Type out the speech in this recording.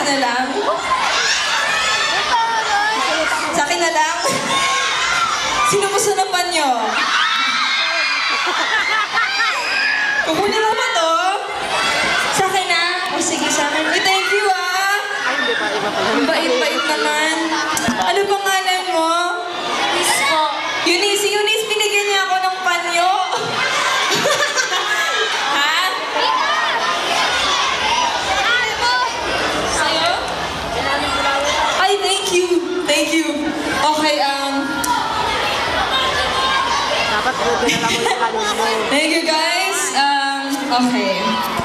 akin na lang? Sa akin na lang? Sino mo sanapan nyo? Kukunin mo ba to? Sa akin na? O sige, sa akin. Uy, thank you ah! Ang bait-bait naman. Ano pangalan mo? Eunice po. Eunice, si Eunice, binigyan niya ako ng panyo. Ha? Sa'yo? Ay, thank you. Thank you. Okay, Dapat na lang mo yung kanina mo. thank you guys. Okay.